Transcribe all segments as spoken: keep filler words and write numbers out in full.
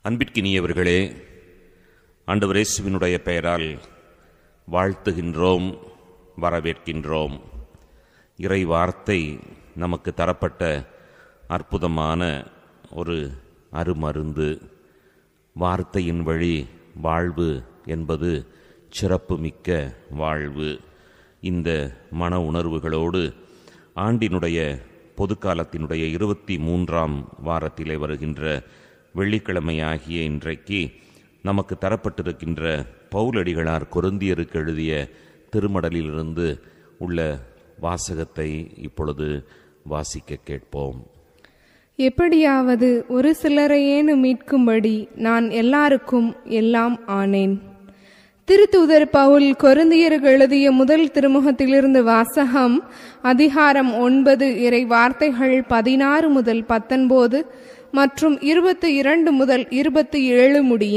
அன்பிற்கினியவர்களே, ஆண்டவர் இயேசுவினுடைய பெயரால் வாழ்த்துகின்றோம், வரவேற்கின்றோம். இறை வார்த்தை நமக்கு தரப்பட்ட அற்புதமான ஒரு அருமருந்து. வார்த்தையின் வழி வாழ்வு என்பது சிறப்புமிக்க வாழ்வு. இந்த மன உணர்வுகளோடு ஆண்டினுடைய பொதுக்காலத்தினுடைய இருபத்தி மூன்றாம் வாரத்திலே வருகின்ற வெள்ளிக்கிழமையாகிய இன்றைக்கு நமக்கு தரப்பட்டிருக்கின்ற பவுலடிகளார் கொரிந்தியருக்கு எழுதிய திருமடலிலிருந்து உள்ள வாசகத்தை இப்பொழுது வாசிக்க கேட்போம். எப்படியாவது ஒரு சிலரையேனும் மீட்கும்படி நான் எல்லாருக்கும் எல்லாம் ஆனேன். திருத்தூதர் பவுல் கொரிந்தியருக்கு எழுதிய முதல் திருமுகத்திலிருந்து வாசகம். அதிகாரம் ஒன்பது, இறை வார்த்தைகள் பதினாறு முதல் பத்தொன்பது மற்றும் இருபத்தி இரண்டு முதல் இருபத்தி ஏழு முடிய.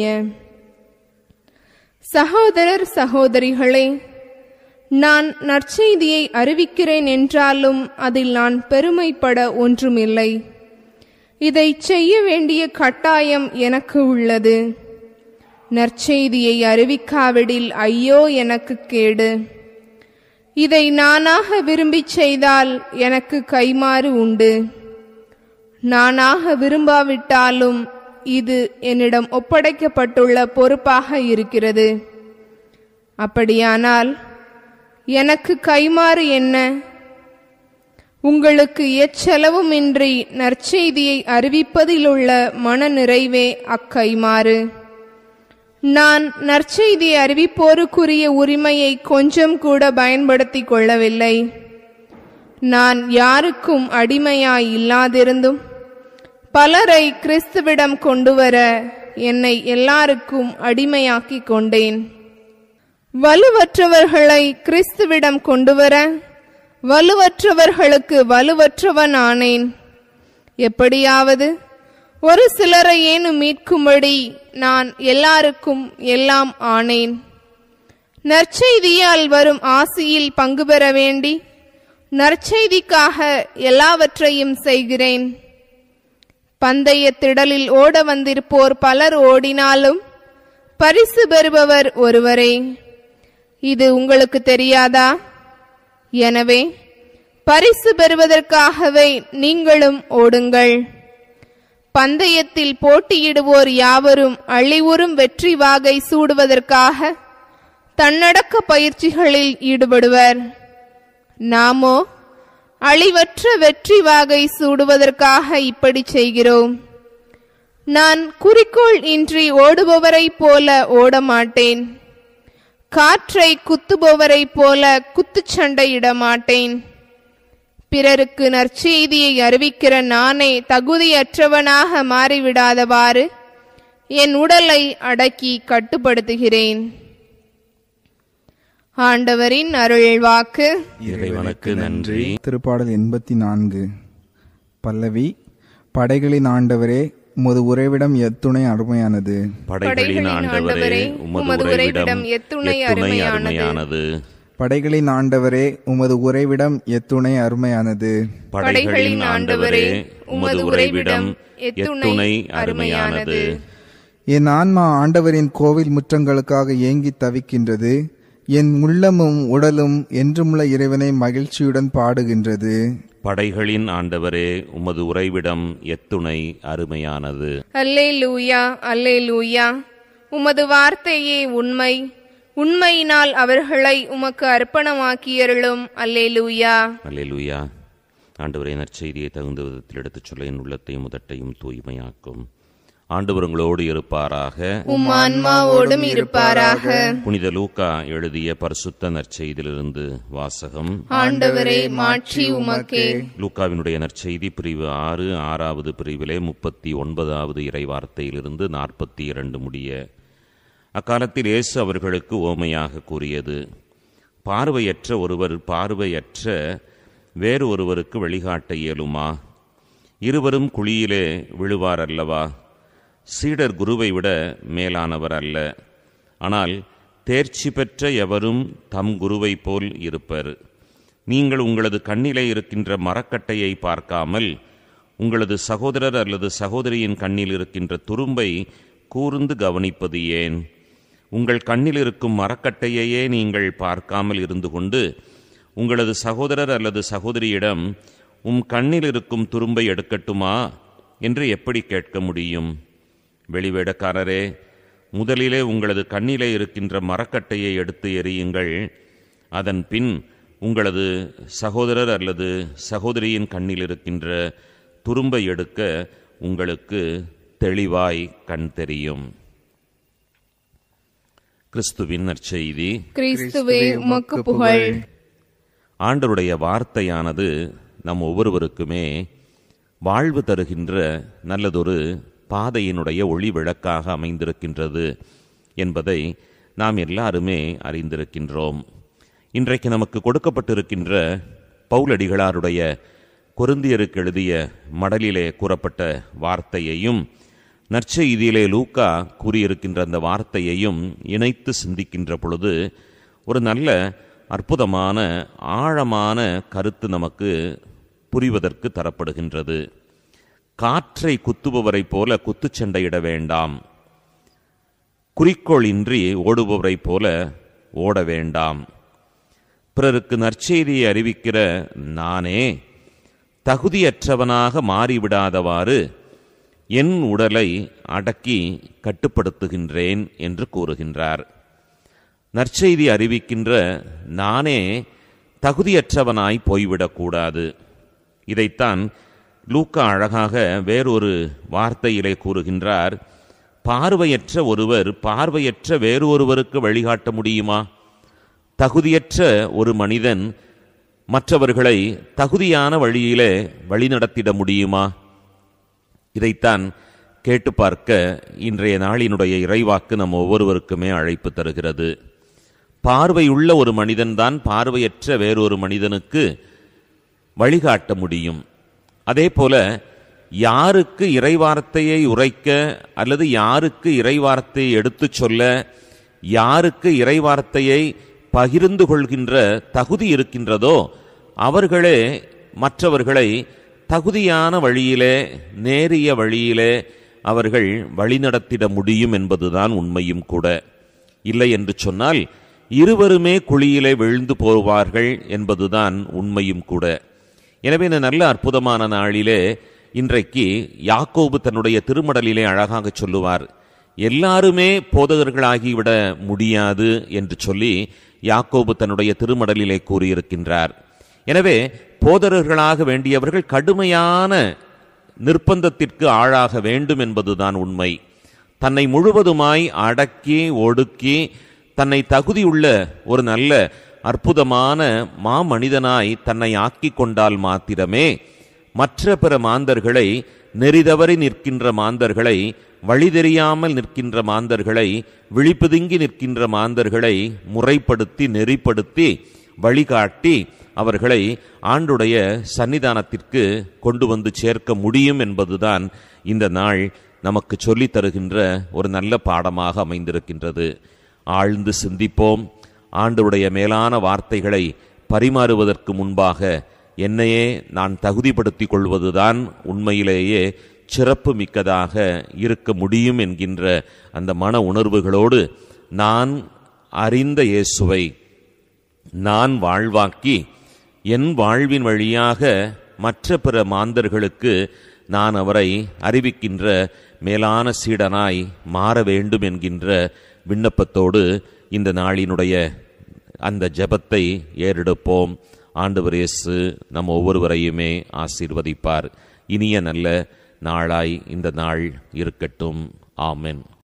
சகோதரர் சகோதரிகளே, நான் நற்செய்தியை அறிவிக்கிறேன் என்றாலும் அதில் நான் பெருமைப்பட ஒன்றுமில்லை. இதை செய்ய வேண்டிய கட்டாயம் எனக்கு உள்ளது. நற்செய்தியை அறிவிக்காவிடில் ஐயோ எனக்கு கேடு. இதை நானாக விரும்பி செய்தால் எனக்கு கைமாறு உண்டு. நானாக விரும்பாவிட்டாலும் இது என்னிடம் ஒப்படைக்கப்பட்டுள்ள பொறுப்பாக இருக்கிறது. அப்படியானால் எனக்கு கைமாறு என்ன? உங்களுக்கு எச்செலவுமின்றி நற்செய்தியை அறிவிப்பதிலுள்ள மன நிறைவே அக்கைமாறு. நான் நற்செய்தியை அறிவிப்போருக்குரிய உரிமையை கொஞ்சம் கூட பயன்படுத்தி கொள்ளவில்லை. நான் யாருக்கும் அடிமையாய் இல்லாதிருந்தும் பலரை கிறிஸ்துவிடம் கொண்டுவர என்னை எல்லாருக்கும் அடிமையாக்கி கொண்டேன். வலுவற்றவர்களை கிறிஸ்துவிடம் கொண்டுவர வலுவற்றவர்களுக்கு வலுவற்றவன் ஆனேன். எப்படியாவது ஒரு சிலரை ஏனும் மீட்கும்படி நான் எல்லாருக்கும் எல்லாம் ஆனேன். நற்செய்தியால் வரும் ஆசியில் பங்கு பெற வேண்டி நற்செய்திக்காக எல்லாவற்றையும் செய்கிறேன். பந்தய திடலில் ஓட வந்திருப்போர் பலர் ஓடினாலும் பரிசு பெறுபவர் ஒருவரே. இது உங்களுக்கு தெரியாதா? எனவே பரிசு பெறுவதற்காகவே நீங்களும் ஓடுங்கள். பந்தயத்தில் போட்டியிடுவோர் யாவரும் அழிவுறும் வெற்றி வாகை சூடுவதற்காக தன்னடக்க பயிற்சிகளில் ஈடுபடுவர். நாமோ அழிவற்ற வெற்றி வாகை சூடுவதற்காக இப்படி செய்கிறோம். நான் குறிக்கோள் இன்றி ஓடுபவரை போல ஓடமாட்டேன். காற்றை குத்துபவரை போல குத்துச்சண்டையிட மாட்டேன். பிறருக்கு நற்செய்தியை அறிவிக்கிற நானே தகுதியற்றவனாக மாறிவிடாதவாறு என் உடலை அடக்கி கட்டுப்படுத்துகிறேன். ஆண்டவரின் அருள் வாக்கு. இறைவனுக்கு நன்றி. திருப்பாடல் எண்பத்தி நான்கு. பல்லவி. படைகளின் ஆண்டவரே, உமது உறைவிடம் எத்துணை அருமையானது. படைகளின் ஆண்டவரே, உமது உறைவிடம் எத்துணை அருமையானது. படைகளின் ஆண்டவரே, உமது உறைவிடம் எத்துணை அருமையானது. படைகளின் ஆண்டவரே, உமது உறைவிடம் எத்துணை அருமையானது. என் ஆன்மா ஆண்டவரின் கோவில் முற்றங்களுக்காக ஏங்கி தவிக்கின்றது. என் உள்ளமும் உடலும் என்றுமுள்ள இறைவனை மகிழ்ச்சியுடன் பாடுகின்றது. படைகளின் ஆண்டவரே, உமது உறைவிடம் எத்துணை அருமையானது. அல்லேலூயா, அல்லேலூயா. உமது வார்த்தையே உண்மை. உண்மையினால் அவர்களை உமக்கு அர்ப்பணமாக்கியருளும். அல்லேலூயா, அல்லேலூயா. ஆண்டவரே, நற்செய்தியை தகுந்த விதத்தில் எடுத்துச் சொல்ல என் உள்ளத்தையும் முதட்டையும் தூய்மையாக்கும். ஆண்டவர் உங்களோடு இருப்பாராக, உம் ஆன்மாவோடும் இருப்பாராக. புனித லூக்கா எழுதிய பரிசுத்த நற்செய்தியிலிருந்து வாசகம். ஆண்டவரே, மாட்சி உமக்கே. லூக்காவினுடைய நற்செய்தி பிரிவு ஆறு ஆறாவது பிரிவிலே முப்பத்தி ஒன்பதாவது இறை வார்த்தையிலிருந்து நாற்பத்தி இரண்டு முடிய. அக்காலத்தில் இயேசு அவர்களுக்கு ஓமையாக கூறியது. பார்வையற்ற ஒருவர் பார்வையற்ற வேறு ஒருவருக்கு வழிகாட்ட இயலுமா? இருவரும் குழியிலே விழுவார் அல்லவா? சீடர் குருவை விட மேலானவர் அல்ல. ஆனால் தேர்ச்சி பெற்ற எவரும் தம் குருவை போல் இருப்பர். நீங்கள் உங்களது கண்ணிலே இருக்கின்ற மரக்கட்டையை பார்க்காமல் உங்களது சகோதரர் அல்லது சகோதரியின் கண்ணில் இருக்கின்ற துரும்பை கூர்ந்து கவனிப்பது ஏன்? உங்கள் கண்ணில் இருக்கும் மரக்கட்டையையே நீங்கள் பார்க்காமல் இருந்து கொண்டு உங்களது சகோதரர் அல்லது சகோதரியிடம் உம் கண்ணில் இருக்கும் துரும்பை எடுக்கட்டுமா என்று எப்படி கேட்க முடியும்? வெளிவேடக்காரரே, முதலிலே உங்களது கண்ணிலே இருக்கின்ற மரக்கட்டையை எடுத்து எறியுங்கள். அதன் பின் உங்களது சகோதரர் அல்லது சகோதரியின் கண்ணில் இருக்கின்ற துரும்பை எடுக்க உங்களுக்கு தெளிவாய் கண் தெரியும். கிறிஸ்துவின் நற்செய்தி. கிறிஸ்துவே உமக்கு புகழ். ஆண்டவருடைய வார்த்தையானது நம் ஒவ்வொருவருக்குமே வாழ்வு தருகின்ற நல்லதொரு பாதையினுடைய ஒளி விளக்காக அமைந்திருக்கின்றது என்பதை நாம் எல்லாருமே அறிந்திருக்கின்றோம். இன்றைக்கு நமக்கு கொடுக்கப்பட்டிருக்கின்ற பவுலடிகளாருடைய கொரிந்தியருக்கு எழுதிய மடலிலே கூறப்பட்ட வார்த்தையையும் நற்செய்தியிலே லூக்கா கூறியிருக்கின்ற அந்த வார்த்தையையும் இணைத்து சிந்திக்கின்ற பொழுது ஒரு நல்ல அற்புதமான ஆழமான கருத்து நமக்கு புரிவதற்கு தரப்படுகின்றது. காற்றை குத்துபவரை போல குத்துச்சண்டையிட வேண்டாம், குறிக்கோள் இன்றி ஓடுபவரை போல ஓட வேண்டாம். பிறருக்கு நற்செய்தியை அறிவிக்கிற நானே தகுதியற்றவனாக மாறிவிடாதவாறு என் உடலை அடக்கி கட்டுப்படுத்துகின்றேன் என்று கூறுகின்றார். நற்செய்தி அறிவிக்கின்ற நானே தகுதியற்றவனாய் போய்விடக்கூடாது. இதைத்தான் லூக்கா அழகாக வேறொரு வார்த்தையிலே கூறுகின்றார். பார்வையற்ற ஒருவர் பார்வையற்ற வேறொருவருக்கு வழிகாட்ட முடியுமா? தகுதியற்ற ஒரு மனிதன் மற்றவர்களை தகுதியான வழியிலே வழிநடத்திட முடியுமா? இதைத்தான் கேட்டு பார்க்க இன்றைய நாளினுடைய இறைவாக்கு நம் ஒவ்வொருவருக்குமே அழைப்பு தருகிறது. பார்வையுள்ள ஒரு மனிதன்தான் பார்வையற்ற வேறொரு மனிதனுக்கு வழிகாட்ட முடியும். அதே போல யாருக்கு இறைவார்த்தையை உரைக்க அல்லது யாருக்கு இறைவார்த்தையை எடுத்துச் சொல்ல, யாருக்கு இறைவார்த்தையை பகிர்ந்து கொள்கின்ற தகுதி இருக்கின்றதோ அவர்களே மற்றவர்களை தகுதியான வழியிலே நேரிய வழியிலே அவர்கள் வழிநடத்திட முடியும் என்பதுதான் உண்மையும் கூட. இல்லை என்று சொன்னால் இருவருமே குழியிலே விழுந்து போவார்கள் என்பதுதான் உண்மையும் கூட. எனவே இந்த நல்ல அற்புதமான நாளிலே இன்றைக்கு யாக்கோபு தன்னுடைய திருமடலிலே அழகாக சொல்லுவார். எல்லாருமே போதகர்களாகிவிட முடியாது என்று சொல்லி யாக்கோபு தன்னுடைய திருமடலிலே கூறியிருக்கின்றார். எனவே போதகர்களாக வேண்டியவர்கள் கடுமையான நிர்பந்தத்திற்கு ஆளாக வேண்டும் என்பதுதான் உண்மை. தன்னை முழுவதுமாய் அடக்கி ஒடுக்கி தன்னை தகுதியுள்ள ஒரு நல்ல அற்புதமான மாமனிதனாய் தன்னை ஆக்கி கொண்டால் மாத்திரமே மற்ற பிற மாந்தர்களை, நெறிதவறி நிற்கின்ற மாந்தர்களை, வழி தெரியாமல் நிற்கின்ற மாந்தர்களை, விழிப்புதுங்கி நிற்கின்ற மாந்தர்களை முறைப்படுத்தி நெறிப்படுத்தி வழிகாட்டி அவர்களை ஆண்டுடைய சன்னிதானத்திற்கு கொண்டு வந்து சேர்க்க முடியும் என்பதுதான் இந்த நாள் நமக்கு சொல்லித் தருகின்ற ஒரு நல்ல பாடமாக அமைந்திருக்கின்றது. ஆழ்ந்து சிந்திப்போம். ஆண்டவருடைய மேலான வார்த்தைகளை பரிமாறுவதற்கு முன்பாக என்னையே நான் தகுதிப்படுத்திக் கொள்வதுதான் உண்மையிலேயே சிறப்பு மிக்கதாக இருக்க முடியும் என்கின்ற அந்த மன உணர்வுகளோடு நான் அறிந்த இயேசுவை நான் வாழ்வாக்கி என் வாழ்வின் வழியாக மற்ற பிற மாந்தர்களுக்கு நான் அவரை அறிவிக்கின்ற மேலான சீடனாய் மாற வேண்டும் என்கின்ற விண்ணப்பத்தோடு இந்த நாளினுடைய அந்த ஜெபத்தை ஏறெடுப்போம். ஆண்டவர் இயேசு நம் ஒவ்வொருவரையுமே ஆசீர்வதிப்பார். இனிய நல்ல நாளாய் இந்த நாள் இருக்கட்டும். ஆமென்.